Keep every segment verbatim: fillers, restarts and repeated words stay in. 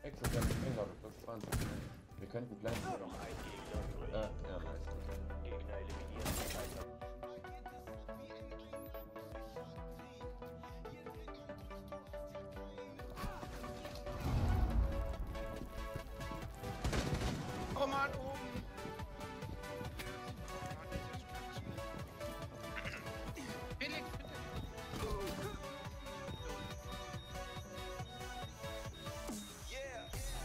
Exo, wir haben den Spring gerade, plus zwanzig. Wir könnten gleich. Noch ein Gegner übrig. Äh, ja, nice. Gegner eliminiert. Weiter. Oh Mann, oben! Felix, bitte! Yeah!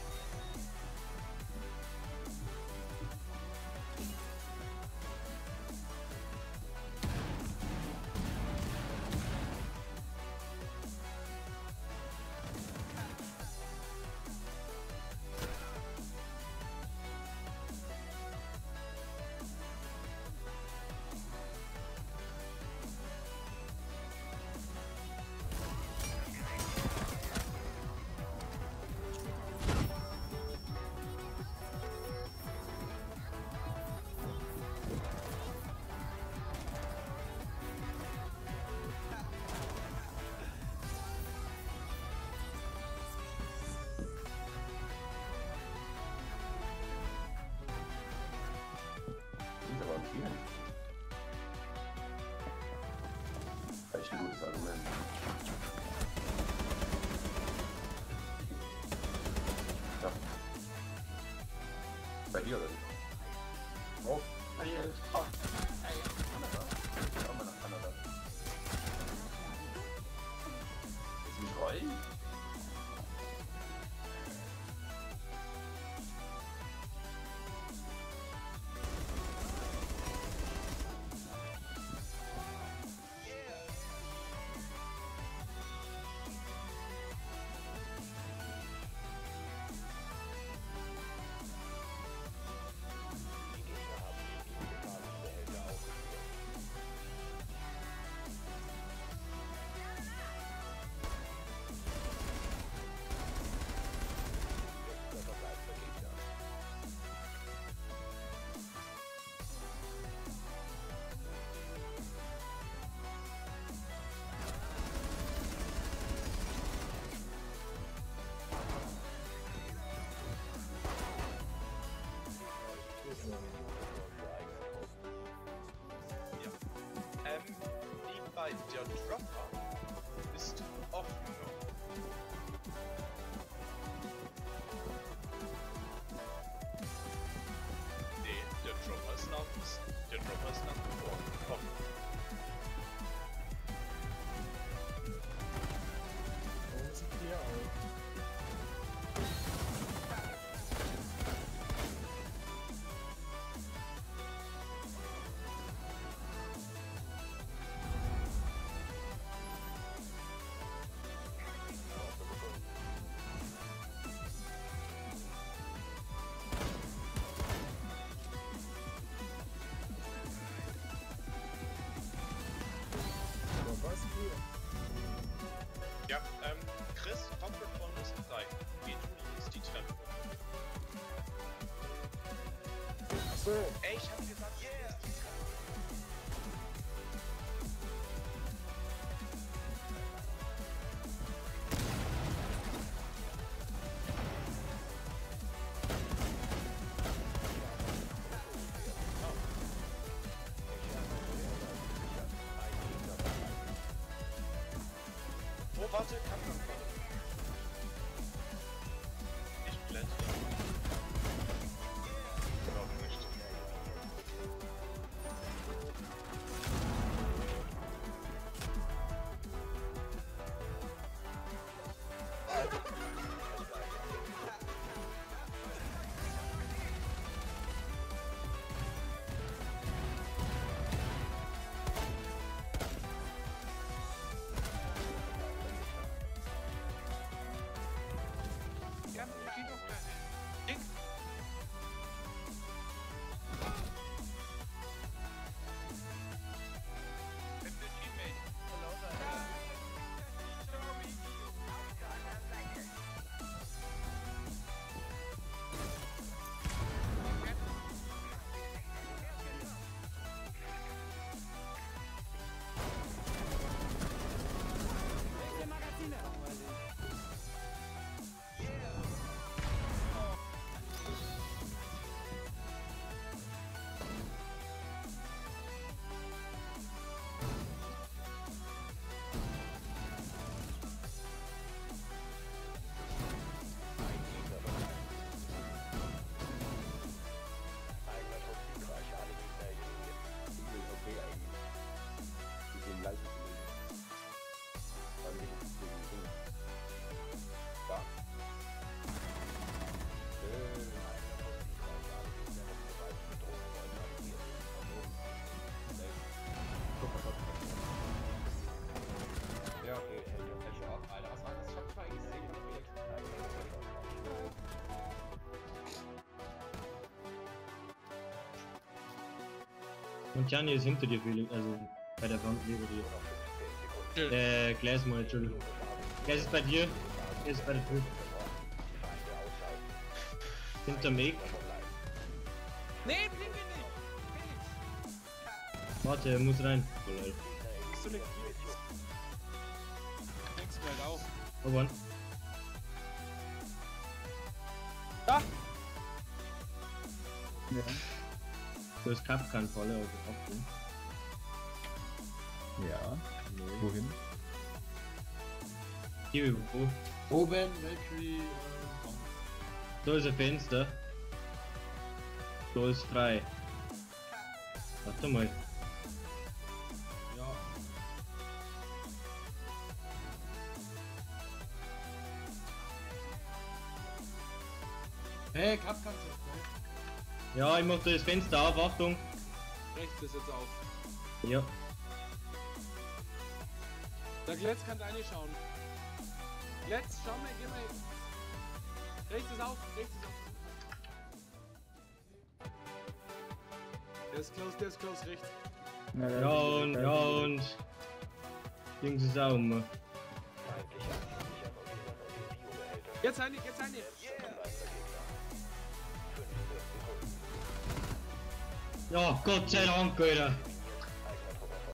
Das ist aber viel. Echt ein gutes Argument. Ja. Bei dir oder nicht? Oh, hier ist Gott. Ey, Kanada. Schau mal nach Kanada. Ist mich rollen? Die Gegner haben die illegalen Behälter aufgeführt. Letzter verbleibender Gegner. Ja. Ähm, nebenbei, der Dropper ist offen noch. Nee, der Dropper ist nach, der Dropper ist nach wie vor offen. Warum ist ein Tier auf? So, was hier? Ja, ähm, Chris, Comfort Bonus drei. Geht ist die Treppe. Achso, Ey, ich hab gesagt, yeah! Ist die Treppe. Oh, warte, kann man mal. Ich blende. Ich glaube nicht. Und Gianni ist hinter dir, Felix, also bei der Front neben dir. Chill. Äh, Gleis mal, Entschuldigung. Gleis ist bei dir, er ist bei der Tür. Hinter Meg. Nee, blinke nicht! Felix! Warte, er muss rein. Oh, lol. Selektiert. Denkst du halt auch. Oh, one. Da! Ja. Du hast Kapkan voll, also aufgehen. Ja. Wohin? Hier, wo? Oben, Valkyrie, äh, Da ist ein Fenster. Da ist frei. Warte mal. ja. Hey, Cup kannst du, Ja, ich mach da das Fenster auf, Achtung. ne? Rechts ist jetzt auf. Ja. Der Gletz kann da reinschauen. Gletz, schau mal, geh mal. Rechts ist auf, rechts ist auf. Der ist close, der ist close, rechts. Na, Ja und, ja und. Dings ist auch um. Jetzt eine, jetzt eine. Ja, Gott sei Dank, Alter.